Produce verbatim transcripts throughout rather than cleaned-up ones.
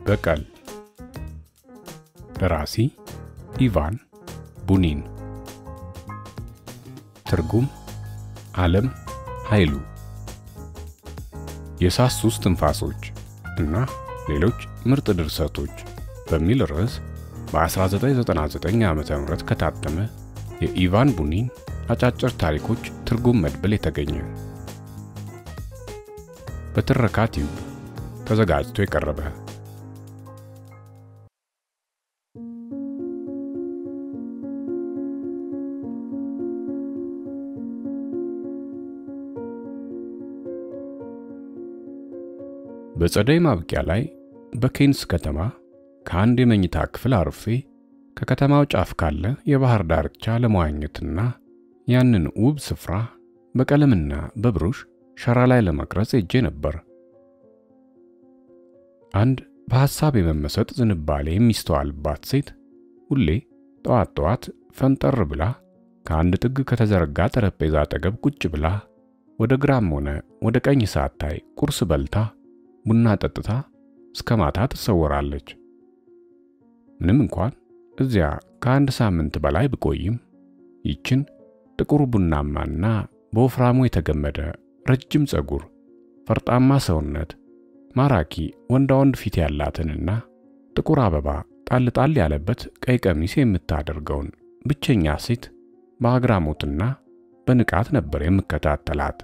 በቀል ደራሲ ኢቫን ቡኒን ትርጉም ዓለም ኃይሉ የሳሱስ ትንፋሶች እና ሌሎች ምርጥ ድርሰቶች በሚል ርዕስ በ1999 ዓመተ ምህረት ከታተመ የኢቫን ቡኒን አጫጭር ታሪኮች ትርጉም መድብል የተገኘ በትረካ ቲዩብ ተዘጋጅቶ የቀረበ በጸደይ ማብቂያ ላይ በኬንስ ከተማ ከአንድ የመኝታ ክፍል አርፌ ከከተማው ጫፍ ካለ የባህር ዳርቻ ለመዋኘትና ያንን ውብ ስፍራ በቀለምና በብሩሽ ሸራ ላይ ለመቅረጽ ሄጄ ነበር። አንድ በሐሳብ የመመሰጥ ዝንባሌ የሚስተዋልባት ሴት ሁሌ ጠዋት ጠዋት ፈንጠር ብላ ከአንድ ጥግ ከተዘረጋ ጠረጴዛ አጠገብ ቁጭ ብላ ወደ ግራም ሆነ ወደ ቀኝ ሳታይ ቁርስ በልታ ቡና ጠጥታ እስከ ማታ ትሰወራለች። ምንም እንኳን እዚያ ከአንድ ሳምንት በላይ ብቆይም ይችን ጥቁር ቡናማና በወፍራሙ የተገመደ ረጅም ጸጉር፣ ፈርጣማ ሰውነት፣ ማራኪ ወንዳ ወንድ ፊት ያላትንና ጥቁር አበባ ጣል ጣል ያለበት ቀይ ቀሚስ የምታደርገውን ብቸኛ ሴት በአግራሞትና በንቃት ነበር የምከታተላት።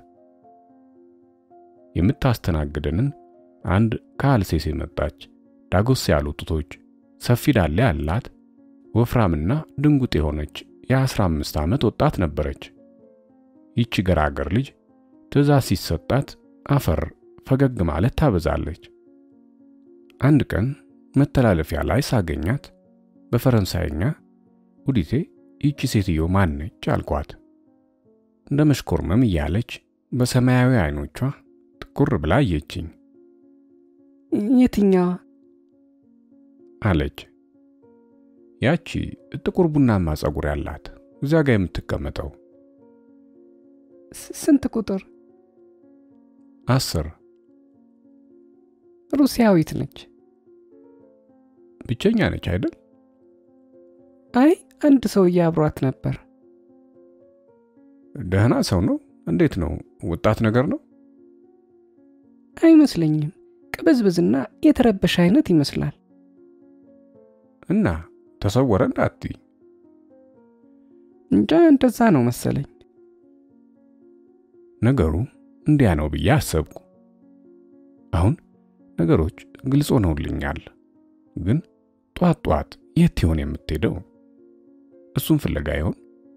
የምታስተናግደንን አንድ ከአልሴስ የመጣች ዳጎስ ያሉ ጡቶች፣ ሰፊ ዳሌ ያላት ወፍራምና ድንጉጥ የሆነች የአስራ አምስት ዓመት ወጣት ነበረች። ይቺ ገራገር ልጅ ትዕዛዝ ሲሰጣት አፈር ፈገግ ማለት ታበዛለች። አንድ ቀን መተላለፊያ ላይ ሳገኛት በፈረንሳይኛ ውዲቴ ይቺ ሴትዮ ማን ነች አልኳት። እንደ መሽኮርመም እያለች በሰማያዊ አይኖቿ ትኩር ብላ አየችኝ። የትኛዋ አለች። ያቺ ጥቁር ቡናማ ጸጉር ያላት እዚያ ጋር የምትቀመጠው። ስንት ቁጥር? አስር። ሩሲያዊት ነች። ብቸኛ ነች አይደል? አይ አንድ ሰው ያብሯት ነበር። ደህና ሰው ነው? እንዴት ነው? ወጣት ነገር ነው? አይመስለኝም። ቅብዝብዝና የተረበሸ አይነት ይመስላል። እና ተሰወረ እንዳትዪ። እንጃ እንደዛ ነው መሰለኝ። ነገሩ እንዲያ ነው ብዬ አሰብኩ። አሁን ነገሮች ግልጽ ሆነውልኛል። ግን ጧት ጧት የት ይሆን የምትሄደው? እሱን ፍለጋ ይሆን?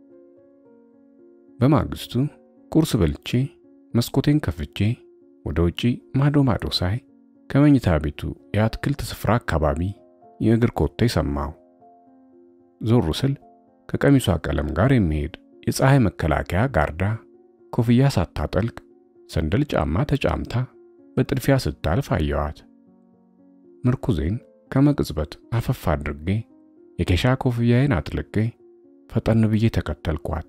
በማግስቱ ቁርስ በልቼ መስኮቴን ከፍቼ ወደ ውጪ ማዶ ማዶ ሳይ ከመኝታ ቤቱ የአትክልት ስፍራ አካባቢ የእግር ኮቴ ሰማሁ። ዞር ስል ከቀሚሷ ቀለም ጋር የሚሄድ የፀሐይ መከላከያ ጋርዳ ኮፍያ ሳታጠልቅ ሰንደል ጫማ ተጫምታ በጥድፊያ ስታልፍ አየኋት። ምርኩዜን ከመቅጽበት አፈፍ አድርጌ የኬሻ ኮፍያዬን አጥልቄ ፈጠን ብዬ ተከተልኳት።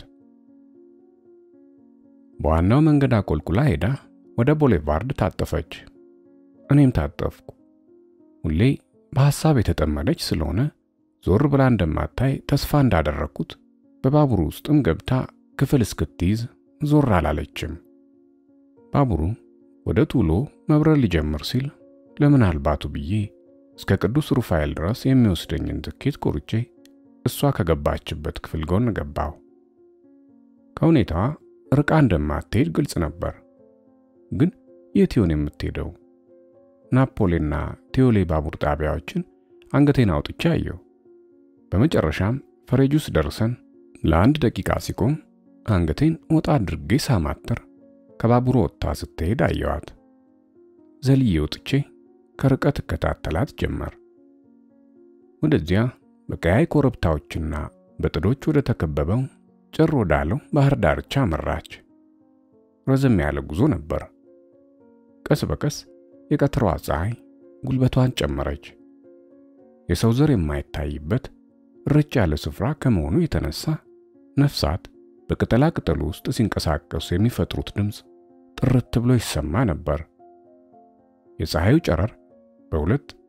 በዋናው መንገድ አቆልቁላ ሄዳ ወደ ቦሌቫርድ ታጠፈች። እኔም ታጠፍኩ። ሁሌ በሐሳብ የተጠመደች ስለሆነ ዞር ብላ እንደማታይ ተስፋ እንዳደረኩት በባቡሩ ውስጥም ገብታ ክፍል እስክትይዝ ዞር አላለችም። ባቡሩ ወደ ቱሎ መብረር ሊጀምር ሲል ለምናልባቱ ብዬ እስከ ቅዱስ ሩፋኤል ድረስ የሚወስደኝን ትኬት ቆርጬ እሷ ከገባችበት ክፍል ጎን ገባሁ። ከሁኔታዋ ርቃ እንደማትሄድ ግልጽ ነበር። ግን የት ይሆን የምትሄደው? ናፖሌና ቴዎሌ ባቡር ጣቢያዎችን አንገቴን አውጥቼ አየሁ። በመጨረሻም ፈረጁስ ደርሰን ለአንድ ደቂቃ ሲቆም አንገቴን ወጣ አድርጌ ሳማትር ከባቡሩ ወጥታ ስትሄድ አየኋት። ዘልዬ ወጥቼ ከርቀት እከታተላት ጀመር። ወደዚያ በቀያይ ኮረብታዎችና በጥዶች ወደ ተከበበው ጭር ወዳለው ባህር ዳርቻ መራች። ረዘም ያለ ጉዞ ነበር። ቀስ በቀስ የቀትሯ ፀሐይ ጉልበቷን ጨመረች። የሰው ዘር የማይታይበት ርጭ ያለ ስፍራ ከመሆኑ የተነሳ ነፍሳት በቅጠላ ቅጠሉ ውስጥ ሲንቀሳቀሱ የሚፈጥሩት ድምጽ ጥርት ብሎ ይሰማ ነበር። የፀሐዩ ጨረር በሁለት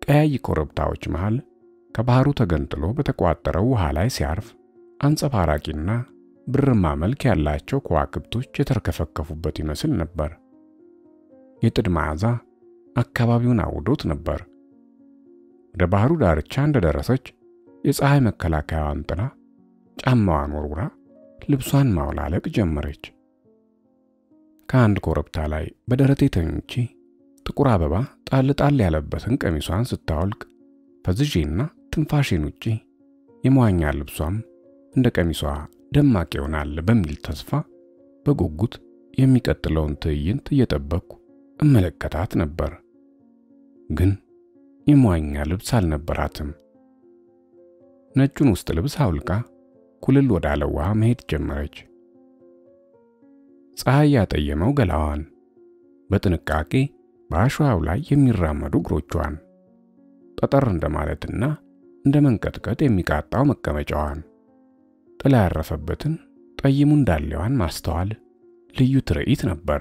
ቀያይ ኮረብታዎች መሃል ከባህሩ ተገንጥሎ በተቋጠረው ውሃ ላይ ሲያርፍ አንጸባራቂና ብርማ መልክ ያላቸው ከዋክብቶች የተርከፈከፉበት ይመስል ነበር። የጥድ መዓዛ አካባቢውን አውዶት ነበር። ወደ ባህሩ ዳርቻ እንደደረሰች የፀሐይ መከላከያዋን ጥላ ጫማዋን ወርውራ ልብሷን ማውላለቅ ጀመረች። ከአንድ ኮረብታ ላይ በደረቴ ተኝቼ ጥቁር አበባ ጣል ጣል ያለበትን ቀሚሷን ስታወልቅ ፈዝዤና ትንፋሼን ውጪ የመዋኛ ልብሷም እንደ ቀሚሷ ደማቅ ይሆናል በሚል ተስፋ በጉጉት የሚቀጥለውን ትዕይንት እየጠበቅኩ እመለከታት ነበር። ግን የመዋኛ ልብስ አልነበራትም። ነጩን ውስጥ ልብስ አውልቃ ኩልል ወዳለ ውሃ መሄድ ጀመረች። ፀሐይ ያጠየመው ገላዋን፣ በጥንቃቄ በአሸዋው ላይ የሚራመዱ እግሮቿን፣ ጠጠር እንደማለትና እንደ መንቀጥቀጥ የሚቃጣው መቀመጫዋን፣ ጥላ ያረፈበትን ጠይሙ እንዳለዋን ማስተዋል ልዩ ትርኢት ነበር።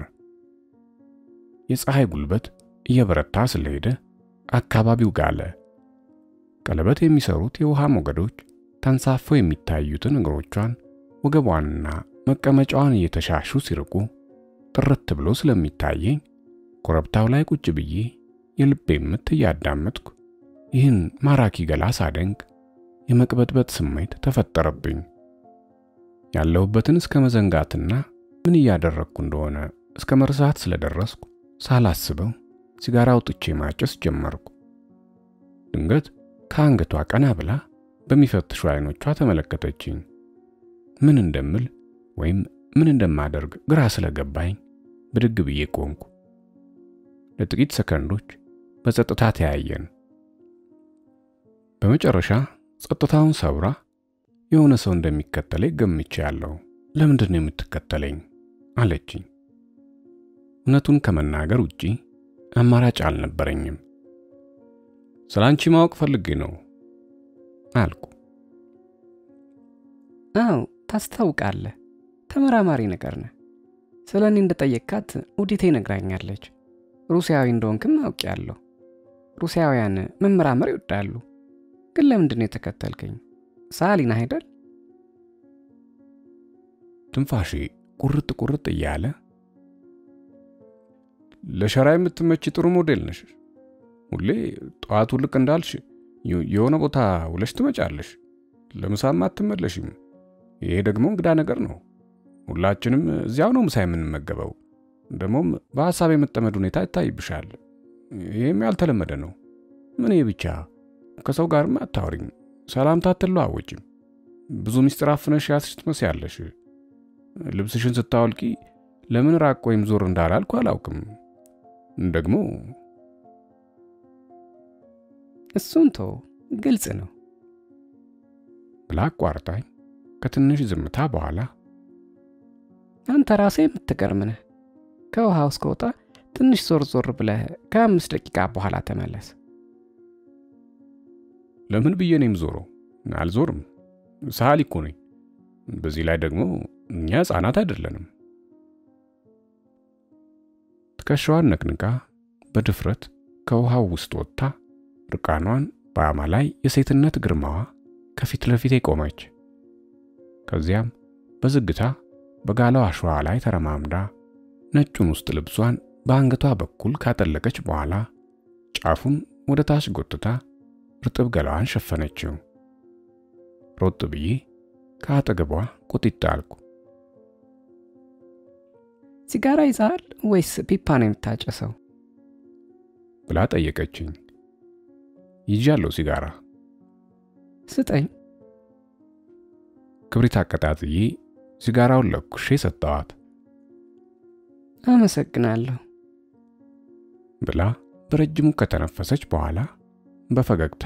የፀሐይ ጉልበት እየበረታ ስለሄደ አካባቢው ጋለ። ቀለበት የሚሰሩት የውሃ ሞገዶች ተንሳፈው የሚታዩትን እግሮቿን፣ ወገቧንና መቀመጫዋን እየተሻሹ ሲርቁ ጥርት ብሎ ስለሚታየኝ ኮረብታው ላይ ቁጭ ብዬ የልቤን ምት እያዳመጥኩ ይህን ማራኪ ገላ ሳደንቅ የመቅበጥበጥ ስሜት ተፈጠረብኝ። ያለሁበትን እስከ መዘንጋትና ምን እያደረግኩ እንደሆነ እስከ መርሳት ስለደረስኩ ሳላስበው ሲጋራ አውጥቼ ማጨስ ጀመርኩ። ድንገት ከአንገቷ ቀና ብላ በሚፈትሹ አይኖቿ ተመለከተችኝ። ምን እንደምል ወይም ምን እንደማደርግ ግራ ስለገባኝ ብድግ ብዬ ቆምኩ። ለጥቂት ሰከንዶች በጸጥታ ተያየን። በመጨረሻ ጸጥታውን ሰብራ የሆነ ሰው እንደሚከተለኝ ገምቻለሁ። ለምንድን ነው የምትከተለኝ አለችኝ። እውነቱን ከመናገር ውጪ አማራጭ አልነበረኝም። ስላንቺ ማወቅ ፈልጌ ነው አልኩ። አዎ ታስታውቃለህ፣ ተመራማሪ ነገር ነህ። ስለኔ እንደጠየቅካት ውዲቴ ነግራኛለች። ሩሲያዊ እንደሆንክም አውቄያለሁ። ሩሲያውያን መመራመር ይወዳሉ። ግን ለምንድን ነው የተከተልከኝ? ሳሊ ነህ አይደል? ትንፋሼ ቁርጥ ቁርጥ እያለ ለሸራ የምትመች ጥሩ ሞዴል ነሽ። ሁሌ ጧቱ ልክ እንዳልሽ የሆነ ቦታ ውለሽ ትመጫለሽ፣ ለምሳም አትመለሽም። ይሄ ደግሞ እንግዳ ነገር ነው። ሁላችንም እዚያው ነው ምሳ የምንመገበው። ደሞም በሐሳብ የመጠመድ ሁኔታ ይታይብሻል። ይሄም ያልተለመደ ነው። ምን ብቻ ከሰው ጋርም አታወሪኝ፣ ሰላምታ አትለዋወጪም። ብዙ ምስጢር አፍነሽ ያስሽ ትመስያለሽ። ልብስሽን ስታወልቂ ለምን ራቅ ወይም ዞር እንዳላልኩ አላውቅም። ደግሞ እሱን ተው፣ ግልጽ ነው ብላ አቋርጣኝ ከትንሽ ዝምታ በኋላ አንተ ራሴ የምትገርም ነህ። ከውሃው እስከወጣ ትንሽ ዞር ዞር ብለህ ከአምስት ደቂቃ በኋላ ተመለስ። ለምን ብዬ ነው የምዞረው? አልዞርም። ሳሊ እኮ ነኝ። በዚህ ላይ ደግሞ እኛ ሕፃናት አይደለንም። ትከሻዋን ነቅንቃ በድፍረት ከውሃው ውስጥ ወጥታ ርቃኗን በአማ ላይ የሴትነት ግርማዋ ከፊት ለፊቴ ቆመች። ከዚያም በዝግታ በጋለው አሸዋ ላይ ተረማምዳ ነጩን ውስጥ ልብሷን በአንገቷ በኩል ካጠለቀች በኋላ ጫፉን ወደ ታች ጎትታ ርጥብ ገላዋን ሸፈነችው። ሮጥ ብዬ ከአጠገቧ ቁጥጥ አልኩ። ሲጋራ ይዛል ወይስ ፒፓ ነው የምታጨሰው ብላ ጠየቀችኝ። ይዣለሁ ሲጋራ። ስጠኝ። ክብሪት አቀጣጥዬ ሲጋራውን ለኩሼ ሰጠዋት። አመሰግናለሁ ብላ በረጅሙ ከተነፈሰች በኋላ በፈገግታ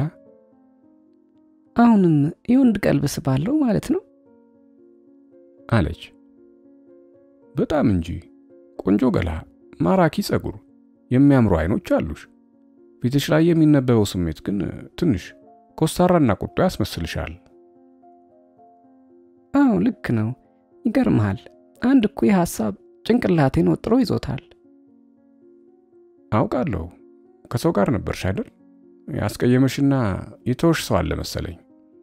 አሁንም የወንድ ቀልብ ስባለው ማለት ነው አለች። በጣም እንጂ። ቆንጆ ገላ፣ ማራኪ ጸጉር፣ የሚያምሩ አይኖች አሉሽ። ፊትሽ ላይ የሚነበበው ስሜት ግን ትንሽ ኮስታራና ቁጡ ያስመስልሻል። አዎ ልክ ነው። ይገርምሃል፣ አንድ እኮ ሐሳብ ጭንቅላቴን ወጥሮ ይዞታል። አውቃለሁ። ከሰው ጋር ነበርሽ አይደል? ያስቀየመሽና የተወሽ ሰው አለ መሰለኝ።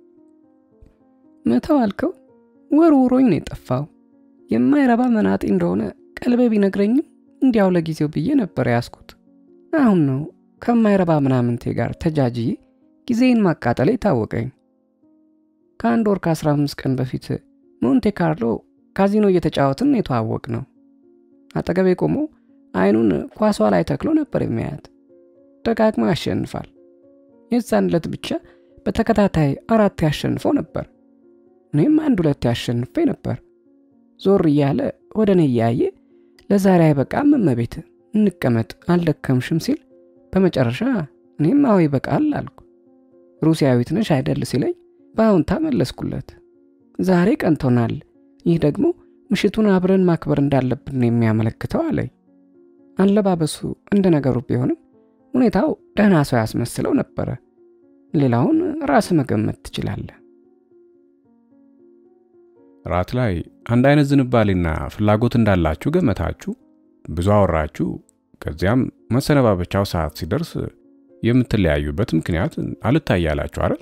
መተው አልከው? ወርውሮኝ ነው የጠፋው። የማይረባ መናጤ እንደሆነ ቀልቤ ቢነግረኝም እንዲያው ለጊዜው ብዬ ነበር ያስኩት። አሁን ነው ከማይረባ ምናምንቴ ጋር ተጃጅዬ ጊዜን ማቃጠል ታወቀኝ። ከአንድ ወር ከአስራ አምስት ቀን በፊት ሞንቴ ካርሎ ካዚኖ እየተጫወትን የተዋወቅ ነው። አጠገቤ ቆሞ አይኑን ኳሷ ላይ ተክሎ ነበር የሚያያት። ደጋግሞ ያሸንፋል። የዛን ዕለት ብቻ በተከታታይ አራት ያሸንፈው ነበር። እኔም አንድ ሁለት ያሸንፌ ነበር። ዞር እያለ ወደ እኔ እያየ ለዛሬ አይበቃም እመቤት እንቀመጥ አልደከምሽም ሲል በመጨረሻ እኔም አዎ ይበቃል አልኩ። ሩሲያዊት ነሽ አይደል ሲለኝ በአዎንታ መለስኩለት። ዛሬ ቀንቶናል፣ ይህ ደግሞ ምሽቱን አብረን ማክበር እንዳለብን የሚያመለክተው አለኝ። አለባበሱ እንደ ነገሩ ቢሆንም ሁኔታው ደህና ሰው ያስመስለው ነበር። ሌላውን ራስ መገመት ትችላለህ። ራት ላይ አንድ አይነት ዝንባሌና ፍላጎት እንዳላችሁ ገመታችሁ፣ ብዙ አወራችሁ። ከዚያም መሰነባበቻው ሰዓት ሲደርስ የምትለያዩበት ምክንያት አልታያላችሁ አይደል?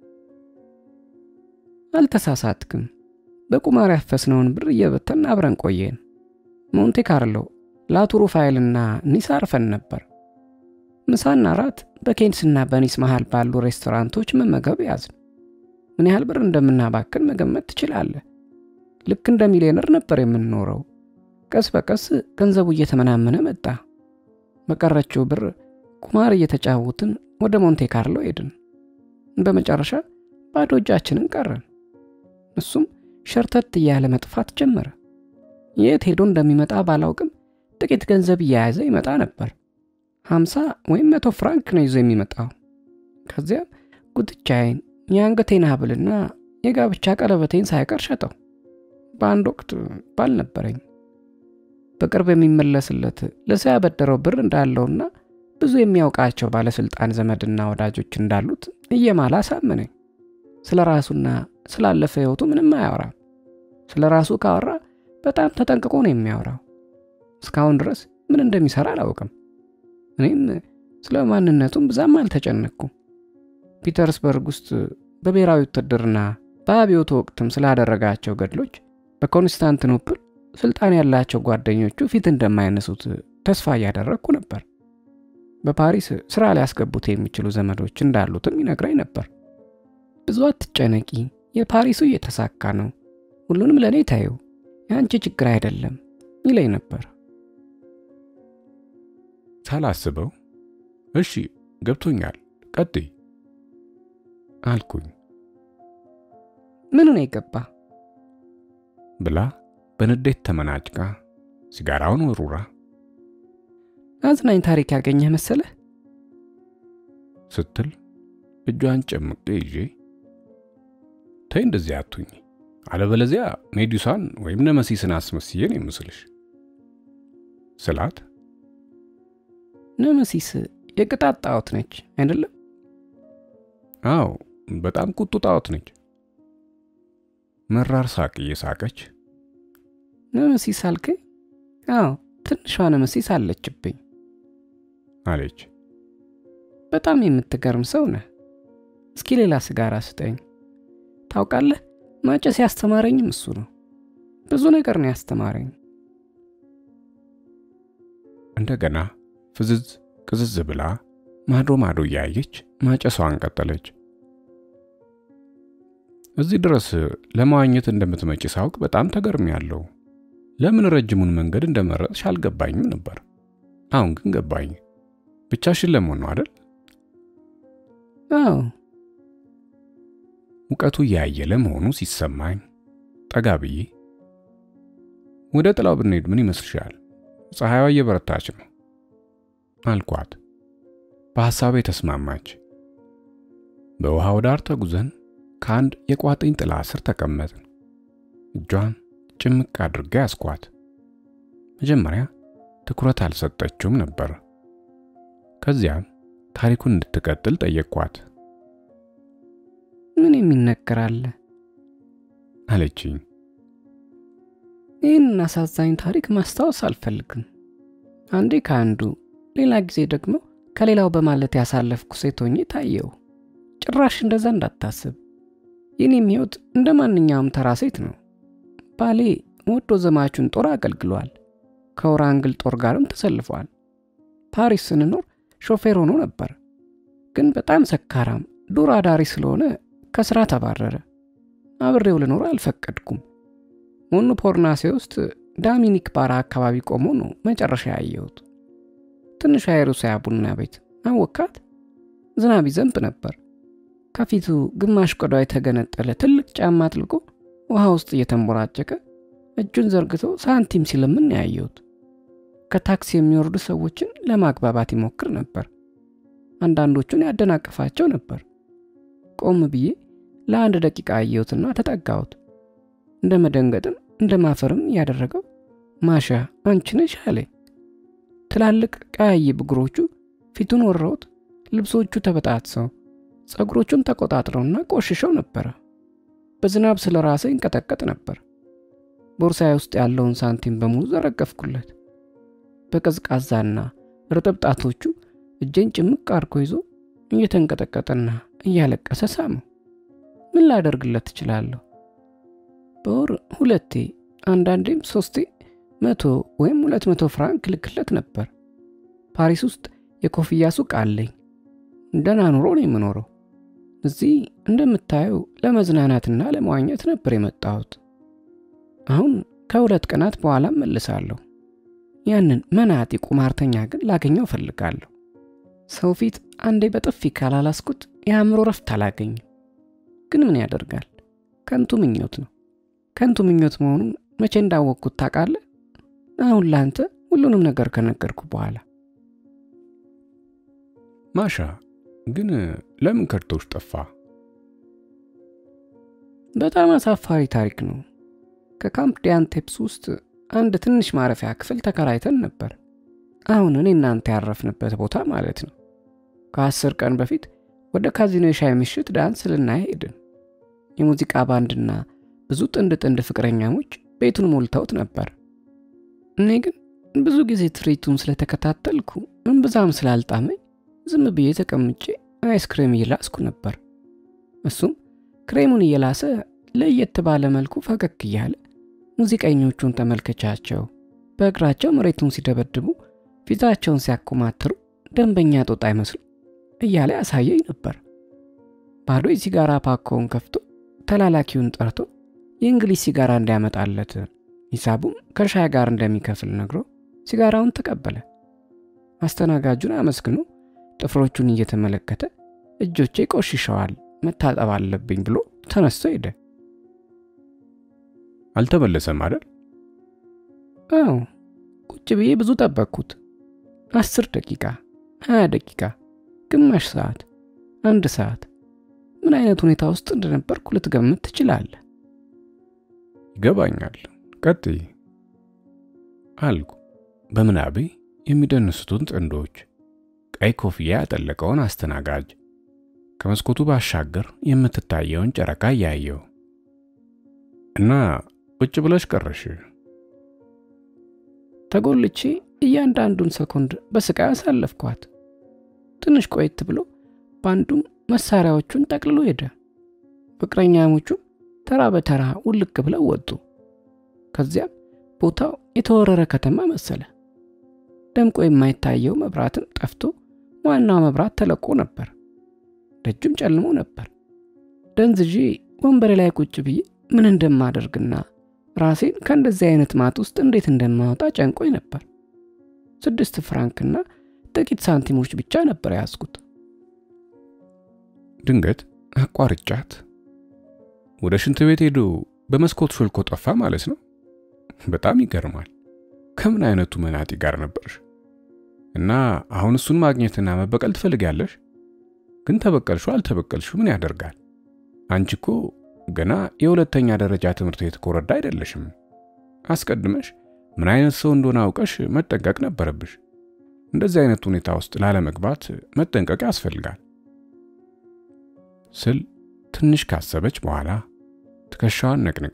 አልተሳሳትክም። በቁማር ያፈስነውን ብር እየበተን አብረን ቆየን። ሞንቴ ካርሎ ላቱሩ ፋይልና ኒስ አርፈን ነበር። ምሳና ራት በኬንስና በኒስ መሃል ባሉ ሬስቶራንቶች መመገብ ያዝን። ምን ያህል ብር እንደምናባክን መገመት ትችላለህ። ልክ እንደ ሚሊዮነር ነበር የምንኖረው። ቀስ በቀስ ገንዘቡ እየተመናመነ መጣ። በቀረችው ብር ቁማር እየተጫወትን ወደ ሞንቴ ካርሎ ሄድን። በመጨረሻ ባዶ እጃችንን ቀረን። እሱም ሸርተት እያለ መጥፋት ጀመረ። የት ሄዶ እንደሚመጣ ባላውቅም ጥቂት ገንዘብ እየያዘ ይመጣ ነበር። ሃምሳ ወይም መቶ ፍራንክ ነው ይዞ የሚመጣው። ከዚያ ጉትቻዬን፣ የአንገቴን ሐብልና የጋብቻ ቀለበቴን ሳይቀር ሸጠው። በአንድ ወቅት ባል ነበረኝ። በቅርብ የሚመለስለት ለሰው ያበደረው ብር እንዳለውና ብዙ የሚያውቃቸው ባለስልጣን ዘመድና ወዳጆች እንዳሉት እየማላ ሳመነኝ። ስለ ራሱና ስላለፈ ህይወቱ ምንም አያወራም። ስለ ራሱ ካወራ በጣም ተጠንቅቆ ነው የሚያወራው። እስካሁን ድረስ ምን እንደሚሰራ አላውቅም። እኔም ስለ ማንነቱም ብዛም አልተጨነቅኩም። ፒተርስበርግ ውስጥ በብሔራዊ ውትድርና በአብዮቱ ወቅትም ስላደረጋቸው ገድሎች በኮንስታንቲኖፕል ስልጣን ያላቸው ጓደኞቹ ፊት እንደማይነሱት ተስፋ ያደረኩ ነበር። በፓሪስ ስራ ሊያስገቡት የሚችሉ ዘመዶች እንዳሉትም ይነግራኝ ነበር። ብዙ አትጨነቂ፣ የፓሪሱ እየተሳካ ነው፣ ሁሉንም ለኔ ታዩ፣ ያንቺ ችግር አይደለም ይለኝ ነበር። ሳላስበው እሺ ገብቶኛል ቀጥይ አልኩኝ። ምን ነው የገባ ብላ በንዴት ተመናጭቃ ሲጋራውን ወሩራ አዝናኝ ታሪክ ያገኘህ መሰለህ ስትል እጇን ጨምቄ ይዤ ተይ እንደዚህ አትሁኝ፣ አለበለዚያ ሜዱሳን ወይም ነመሲስን አስመስየን የምስልሽ ስላት ነመሲስ የቅጣት ጣዖት ነች አይደለም? አዎ በጣም ቁጡ ጣዖት ነች። መራር ሳቅ እየሳቀች ነመሲስ አልከኝ? አዎ ትንሿ ነመሲስ አለችብኝ አለች። በጣም የምትገርም ሰው ነህ። እስኪ ሌላ ሲጋራ ስጠኝ። ታውቃለህ ማጨስ ያስተማረኝም እሱ ነው። ብዙ ነገር ነው ያስተማረኝ። እንደገና ፍዝዝ ቅዝዝ ብላ ማዶ ማዶ ያየች ማጨሷን ቀጠለች። እዚህ ድረስ ለማዋኘት እንደምትመጪ ሳውቅ በጣም ተገርሚያለሁ። ለምን ረጅሙን መንገድ እንደመረጥሽ አልገባኝም ነበር። አሁን ግን ገባኝ። ብቻሽን ለመሆን ነው አይደል? አዎ። ሙቀቱ ያየለ መሆኑ ሲሰማኝ ጠጋብዬ ወደ ጥላው ብንሄድ ምን ይመስልሻል? ፀሐይዋ እየበረታች ነው አልኳት። በሐሳቤ ተስማማች። በውሃው ዳር ተጉዘን ከአንድ የቋጥኝ ጥላ ስር ተቀመጥን። እጇን ጭምቅ አድርጌ ያስኳት። መጀመሪያ ትኩረት አልሰጠችውም ነበር። ከዚያም ታሪኩን እንድትቀጥል ጠየቅኳት። ምን የሚነገራል አለችኝ። ይህን አሳዛኝ ታሪክ ማስታወስ አልፈልግም። አንዴ ከአንዱ ሌላ ጊዜ ደግሞ ከሌላው በማለት ያሳለፍኩ ሴት ሆኜ ታየው። ጭራሽ እንደዛ እንዳታስብ። የኔም ህይወት እንደ ማንኛውም ተራ ሴት ነው። ባሌ ወዶ ዘማቹን ጦር አገልግሏል። ከኦራንግል ጦር ጋርም ተሰልፏል። ፓሪስ ስንኖር ሾፌር ሆኖ ነበር። ግን በጣም ሰካራም ዱር አዳሪ ስለሆነ ከስራ ተባረረ። አብሬው ልኖር አልፈቀድኩም። ሞኑ ፖርናሴ ውስጥ ዳሚኒክ ባራ አካባቢ ቆሞ ነው መጨረሻ ያየሁት። ትንሽ የሩሲያ ቡና ቤት አወካት። ዝናብ ይዘንብ ነበር። ከፊቱ ግማሽ ቆዳው የተገነጠለ ትልቅ ጫማ አጥልቆ ውሃ ውስጥ እየተንቦራጨቀ እጁን ዘርግቶ ሳንቲም ሲለምን ያየሁት። ከታክሲ የሚወርዱ ሰዎችን ለማግባባት ይሞክር ነበር። አንዳንዶቹን ያደናቅፋቸው ነበር። ቆም ብዬ ለአንድ ደቂቃ አየሁትና ተጠጋሁት። እንደ መደንገጥም እንደ ማፈርም ያደረገው ማሻ አንቺ ነሽ አለኝ። ትላልቅ ቀያይ ብጉሮቹ ፊቱን ወረውት፣ ልብሶቹ ተበጣጥሰው፣ ጸጉሮቹን ተቆጣጥረውና ቆሽሸው ነበር። በዝናብ ስለራሴ እንቀጠቀጥ ነበር። ቦርሳዬ ውስጥ ያለውን ሳንቲም በሙሉ ዘረገፍኩለት። በቀዝቃዛና ርጥብ ጣቶቹ እጄን ጭምቅ አድርጎ ይዞ እየተንቀጠቀጠና እያለቀሰ ሳመው። ምን ላደርግለት እችላለሁ? በወር ሁለቴ አንዳንዴም ሶስቴ መቶ ወይም ሁለት መቶ ፍራንክ ልክለት ነበር። ፓሪስ ውስጥ የኮፍያ ሱቅ አለኝ። ደህና ኑሮ ነው የምኖረው። እዚህ እንደምታየው ለመዝናናትና ለመዋኘት ነበር የመጣሁት። አሁን ከሁለት ቀናት በኋላ መልሳለሁ። ያንን መናጢ ቁማርተኛ ግን ላገኘው ፈልጋለሁ። ሰው ፊት አንዴ በጥፊ ካላላስኩት የአእምሮ ረፍት አላገኝም። ግን ምን ያደርጋል? ከንቱ ምኞት ነው። ከንቱ ምኞት መሆኑን መቼ እንዳወቅኩት ታውቃለህ? አሁን ላንተ ሁሉንም ነገር ከነገርኩ በኋላ። ማሻ ግን ለምን ከርቶሽ ጠፋ? በጣም አሳፋሪ ታሪክ ነው። ከካምፕ ዲያንቴፕስ ውስጥ አንድ ትንሽ ማረፊያ ክፍል ተከራይተን ነበር። አሁን እኔ እናንተ ያረፍንበት ቦታ ማለት ነው። ከአስር ቀን በፊት ወደ ካዚኖ ሻይ ምሽት ዳንስ ልናይ ሄድን። የሙዚቃ ባንድና ብዙ ጥንድ ጥንድ ፍቅረኛሞች ቤቱን ሞልተውት ነበር። እኔ ግን ብዙ ጊዜ ትርኢቱን ስለተከታተልኩ እንብዛም ስላልጣመኝ ዝም ብዬ ተቀምጬ አይስክሬም እየላስኩ ነበር። እሱም ክሬሙን እየላሰ ለየት ባለ መልኩ ፈገግ እያለ ሙዚቀኞቹን ተመልከቻቸው በእግራቸው መሬቱን ሲደበድቡ ፊታቸውን ሲያኮማትሩ ደንበኛ ጦጣ አይመስሉ እያለ ያሳየኝ ነበር። ባዶ የሲጋራ ፓኮውን ከፍቶ ተላላኪውን ጠርቶ የእንግሊዝ ሲጋራ እንዲያመጣለት ሂሳቡን ከሻይ ጋር እንደሚከፍል ነግሮ ሲጋራውን ተቀበለ። አስተናጋጁን አመስግኖ ጥፍሮቹን እየተመለከተ እጆቼ ቆሽሸዋል መታጠብ አለብኝ ብሎ ተነስቶ ሄደ። አልተመለሰም አይደል? አዎ፣ ቁጭ ብዬ ብዙ ጠበቅኩት። አስር ደቂቃ፣ ሀያ ደቂቃ፣ ግማሽ ሰዓት፣ አንድ ሰዓት። ምን አይነት ሁኔታ ውስጥ እንደነበርኩ ልትገምት ትችላለህ? ይገባኛል፣ ቀጥይ አልኩ። በምናቤ የሚደንሱትን ጥንዶች፣ ቀይ ኮፍያ ያጠለቀውን አስተናጋጅ፣ ከመስኮቱ ባሻገር የምትታየውን ጨረቃ ያየው እና ቁጭ ብለሽ ቀረሽ። ተጎልቼ እያንዳንዱን ሰኮንድ በስቃይ አሳለፍኳት። ትንሽ ቆይት ብሎ ባንዱም መሳሪያዎቹን ጠቅልሎ ሄደ። ፍቅረኛሞቹ ተራ በተራ ውልቅ ብለው ወጡ። ከዚያም ቦታው የተወረረ ከተማ መሰለ። ደምቆ የማይታየው መብራትም ጠፍቶ ዋናው መብራት ተለቆ ነበር። ደጁም ጨልሞ ነበር። ደንዝዤ ወንበሬ ላይ ቁጭ ብዬ ምን እንደማደርግና ራሴን ከእንደዚህ አይነት ማጥ ውስጥ እንዴት እንደማወጣ ጨንቆኝ ነበር። ስድስት ፍራንክና ጥቂት ሳንቲሞች ብቻ ነበር ያዝኩት። ድንገት አቋርጫት ወደ ሽንት ቤት ሄዶ በመስኮት ሾልኮ ጠፋ ማለት ነው። በጣም ይገርማል። ከምን አይነቱ መናጢ ጋር ነበርሽ? እና አሁን እሱን ማግኘትና መበቀል ትፈልጊያለሽ? ግን ተበቀልሽው አልተበቀልሽው ምን ያደርጋል? አንቺ እኮ ገና የሁለተኛ ደረጃ ትምህርት ቤት ኮረዳ አይደለሽም። አስቀድመሽ ምን አይነት ሰው እንደሆነ አውቀሽ መጠንቀቅ ነበረብሽ። እንደዚህ አይነት ሁኔታ ውስጥ ላለመግባት መጠንቀቅ ያስፈልጋል ስል ትንሽ ካሰበች በኋላ ትከሻዋን ነቅንቃ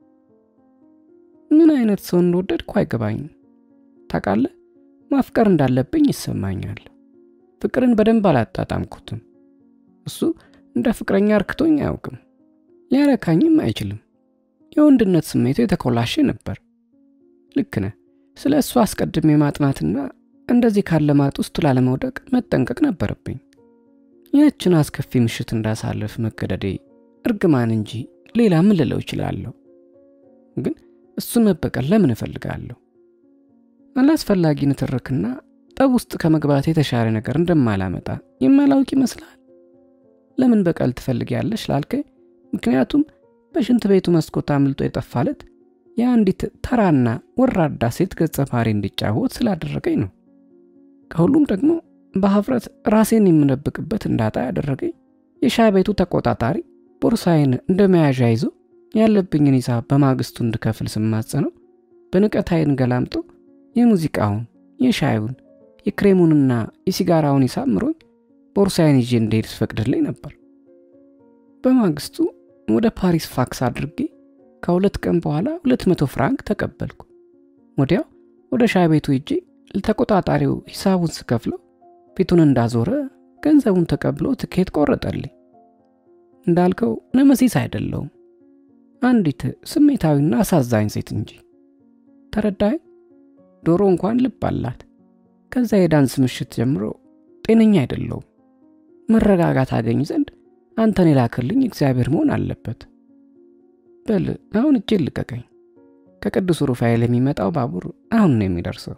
ምን አይነት ሰው እንደወደድኩ አይገባኝም። ታውቃለህ፣ ማፍቀር እንዳለብኝ ይሰማኛል። ፍቅርን በደንብ አላጣጣምኩትም። እሱ እንደ ፍቅረኛ አርክቶኝ አያውቅም። ሊያረካኝም አይችልም። የወንድነት ስሜቱ የተኮላሸ ነበር። ልክ ነህ። ስለ እሱ አስቀድሜ ማጥናትና እንደዚህ ካለ ማጥ ውስጥ ላለመውደቅ መጠንቀቅ ነበረብኝ። ያችን አስከፊ ምሽት እንዳሳለፍ መገደዴ እርግማን እንጂ ሌላ ምን ልለው እችላለሁ? ግን እሱን መበቀል ለምን እፈልጋለሁ? አላስፈላጊ ንትርክና ጠብ ውስጥ ከመግባት የተሻለ ነገር እንደማላመጣ የማላውቅ ይመስላል። ለምን በቀል ትፈልጊያለሽ ላልከኝ፣ ምክንያቱም በሽንት ቤቱ መስኮት አምልጦ የጠፋለት የአንዲት ተራና ወራዳ ሴት ገጸ ባህሪ እንዲጫወት ስላደረገኝ ነው። ከሁሉም ደግሞ በሀፍረት ራሴን የምነብቅበት እንዳጣ ያደረገኝ የሻይ ቤቱ ተቆጣጣሪ ቦርሳዬን እንደመያዣ ይዞ ያለብኝን ሂሳብ በማግስቱ እንድከፍል ስማጸነው በንቀት ዓይን ገላምጦ የሙዚቃውን፣ የሻዩን፣ የክሬሙንና የሲጋራውን ሂሳብ ምሮኝ ቦርሳዬን ይዤ እንድሄድ ፈቅድልኝ ነበር። በማግስቱ ወደ ፓሪስ ፋክስ አድርጌ ከሁለት ቀን በኋላ ሁለት መቶ ፍራንክ ተቀበልኩ። ወዲያው ወደ ሻይ ቤቱ ሄጄ ለተቆጣጣሪው ሂሳቡን ስከፍለው ፊቱን እንዳዞረ ገንዘቡን ተቀብሎ ትኬት ቆረጠልኝ። እንዳልከው ነመሲስ አይደለሁም፣ አንዲት ስሜታዊና አሳዛኝ ሴት እንጂ። ተረዳይ? ዶሮ እንኳን ልብ አላት። ከዛ የዳንስ ምሽት ጀምሮ ጤነኛ አይደለሁም። መረጋጋት አገኝ ዘንድ አንተን የላከልኝ እግዚአብሔር መሆን አለበት። በል አሁን እጄን ልቀቀኝ። ከቅዱስ ሩፋኤል የሚመጣው ባቡር አሁን ነው የሚደርሰው።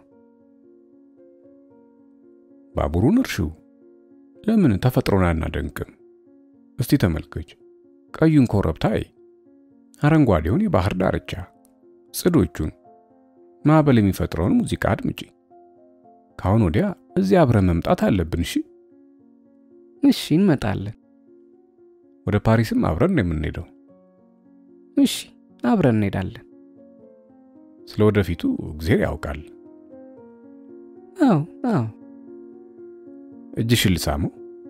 ባቡሩን እርሺው። ለምን ተፈጥሮን አናደንቅም? እስቲ ተመልከች። ቀዩን ኮረብታ አይ፣ አረንጓዴውን የባህር ዳርቻ፣ ጽዶቹን፣ ማዕበል የሚፈጥረውን ሙዚቃ አድምጪ። ካሁን ወዲያ እዚህ አብረን መምጣት አለብን። እሺ እሺ፣ እንመጣለን። ወደ ፓሪስም አብረን ነው የምንሄደው። እሺ፣ አብረን እንሄዳለን። ስለወደፊቱ እግዚአብሔር ያውቃል። አዎ አዎ። እጅሽን ልሳመው?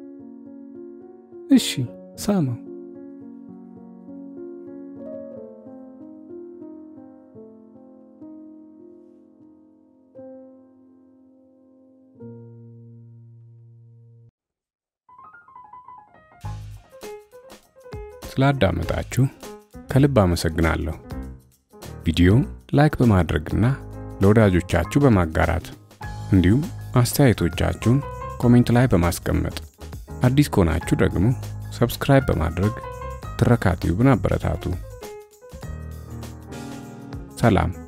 እሺ፣ ሳመው። ስላዳመጣችሁ ከልብ አመሰግናለሁ። ቪዲዮውን ላይክ በማድረግና ለወዳጆቻችሁ በማጋራት እንዲሁም አስተያየቶቻችሁን ኮሜንት ላይ በማስቀመጥ አዲስ ከሆናችሁ ደግሞ ሰብስክራይብ በማድረግ ትረካ ቲዩብን አበረታቱ። ሰላም።